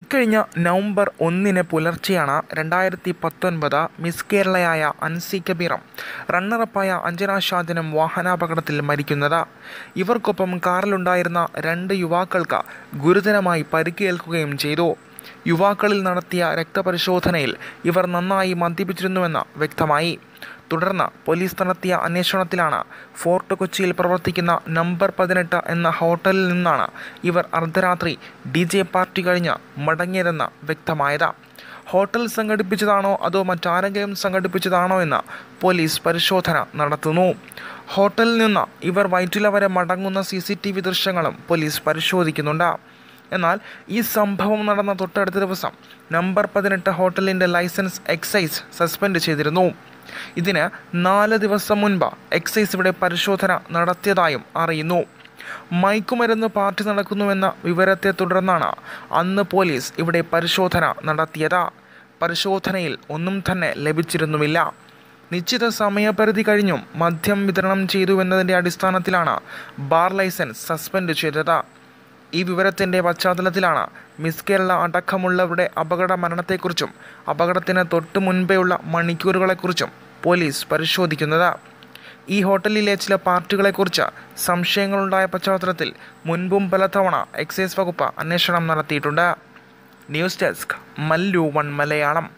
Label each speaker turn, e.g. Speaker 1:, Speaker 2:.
Speaker 1: കഴിഞ്ഞ നവംബർ 1 പുലർച്ചെയാണ് 2019 മിസ് കേരളയായ അൻസി കബീറും റണ്ണറപ്പായ അഞ്ജന ഷാജനും വാഹനാപകടത്തിൽ മരിക്കുന്നത്. ഇവർക്കൊപ്പം കാറിലുണ്ടായിരുന്ന 2 യുവാക്കൾക്ക് ഗുരുതരമായി പരിക്കേൽക്കുകയും ചെയ്തു. യുവാക്കളിൽ നടത്തിയ രക്തപരിശോധനയിൽ ഇവർ നന്നായി മദ്യപിച്ചിരുന്നുവെന്ന് വ്യക്തമായി. തുടർന്ന് പോലീസ് നടത്തിയ അന്വേഷണത്തിലാണ് ഫോർട്ട് കൊച്ചിയിൽ പ്രവർത്തിക്കുന്ന നമ്പർ 18 എന്ന ഹോട്ടലിൽ നിന്നാണ് ഇവർ അർദ്ധരാത്രി DJ പാർട്ടി കഴിഞ്ഞ് മടങ്ങിയതെന്ന് വ്യക്തമായത്. ഹോട്ടൽ സംഘടിപ്പിച്ചതാണോ അതോ മറ്റാരെങ്കിലും സംഘടിപ്പിച്ചതാണോ എന്ന് പോലീസ് പരിശോധന നടത്തുന്നു. ഹോട്ടലിൽ നിന്ന് ഇവർ വൈറ്റില വരെ മടങ്ങുന്ന CCTV ദൃശ്യങ്ങളും പോലീസ് പരിശോധിക്കുന്നുണ്ട്. എന്നാൽ ഈ സംഭവം നടന്ന തൊട്ടടുത്ത ദിവസം നമ്പർ 18 ഹോട്ടലിൻ്റെ ലൈസൻസ് എക്സൈസ് സസ്പെൻഡ് ചെയ്തിരുന്നു. ഇതിന് 4 ദിവസം മുൻപ് എക്സൈസ് ഇവിടെ പരിശോധന നടത്തിയതായും അറിയുന്നു. മയക്കുമരുന്ന് പാർട്ടി നടക്കുന്നുവെന്ന വിവരത്തെ തുടർന്നാണ് അന്ന് പോലീസ് ഇവിടെ പരിശോധന നടത്തിയത്. പരിശോധനയിൽ ഒന്നും തന്നെ ലഭിച്ചിരുന്നുമില്ല. നിശ്ചിത സമയപരിധി കഴിഞ്ഞും മദ്യം വിതരണം ചെയ്തുവെന്നതിൻ്റെ അടിസ്ഥാനത്തിലാണ് ബാർ ലൈസൻസ് സസ്പെൻഡ് ചെയ്തത്. ഈ വിവരത്തിൻ്റെ പശ്ചാത്തലത്തിലാണ് മിസ് കേരള അടക്കമുള്ളവരുടെ അപകട മരണത്തെക്കുറിച്ചും അപകടത്തിന് തൊട്ട് മുൻപേയുള്ള മണിക്കൂറുകളെക്കുറിച്ചും പോലീസ് പരിശോധിക്കുന്നത്. ഈ ഹോട്ടലിലെ ചില പാർട്ടികളെക്കുറിച്ച് സംശയങ്ങളുണ്ടായ പശ്ചാത്തലത്തിൽ മുൻപും പലതവണ എക്സൈസ് വകുപ്പ് അന്വേഷണം നടത്തിയിട്ടുണ്ട്. News desk Mallu 1 Malayalam.